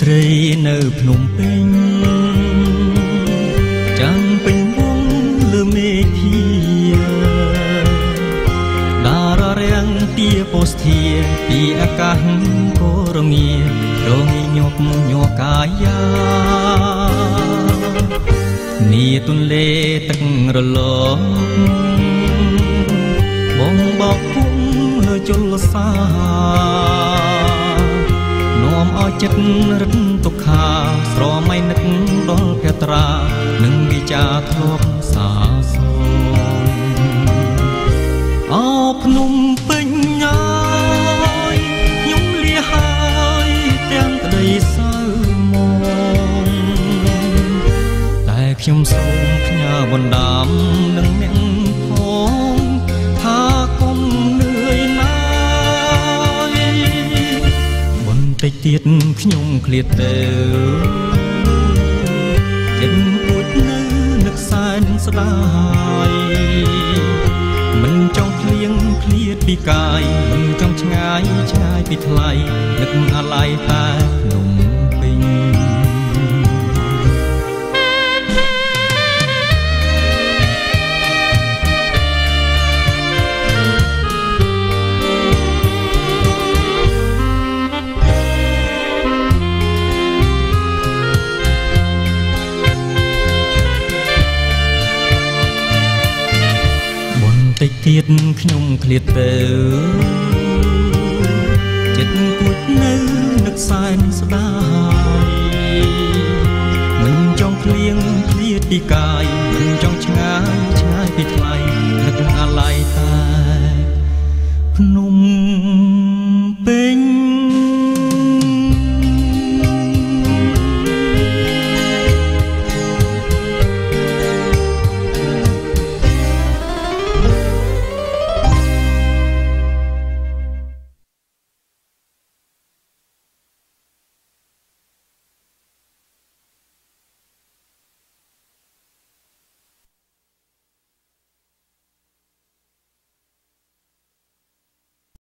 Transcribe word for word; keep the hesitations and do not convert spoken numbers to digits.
រីនៅភ្នំពេញចាំពេញវងលើមេឃាដាររាំងទាពោស្ធាពីអាកាសគរងារងាញប់ញ័រកាយានីទុនលេទឹករលកបងបោកភូមិលើជលសានាំឲ្យចិត្តរឹតទុក្ខាស្រមៃនឹកដល់ភត្រានឹងវិចាធ្លាប់សាសនអោភ្នំពេញហើយខ្ញុំលាហើយទាំងក្តីសៅមកតែខ្ញុំសូមផ្ញើបណ្ដាំនឹងអ្នកផងថាកុំនឿយណាយបន្តិចទៀតខ្ញុំឃ្លាតទៅចិត្តពួចនៅនឹកសែនស្ដាយមិនចង់ឃ្លៀងឃ្លាតពីកាយមិនចង់ឆ្ងាយឆ្ងាយពីថ្លៃនឹកអាឡ័យតែភ្នំពេញតិចទៀតខ្ញុំឃ្លាតទៅចិត្តពួចនៅនឹកសែនស្ដាយមិនចង់ឃ្លៀងឃ្លាតពីកា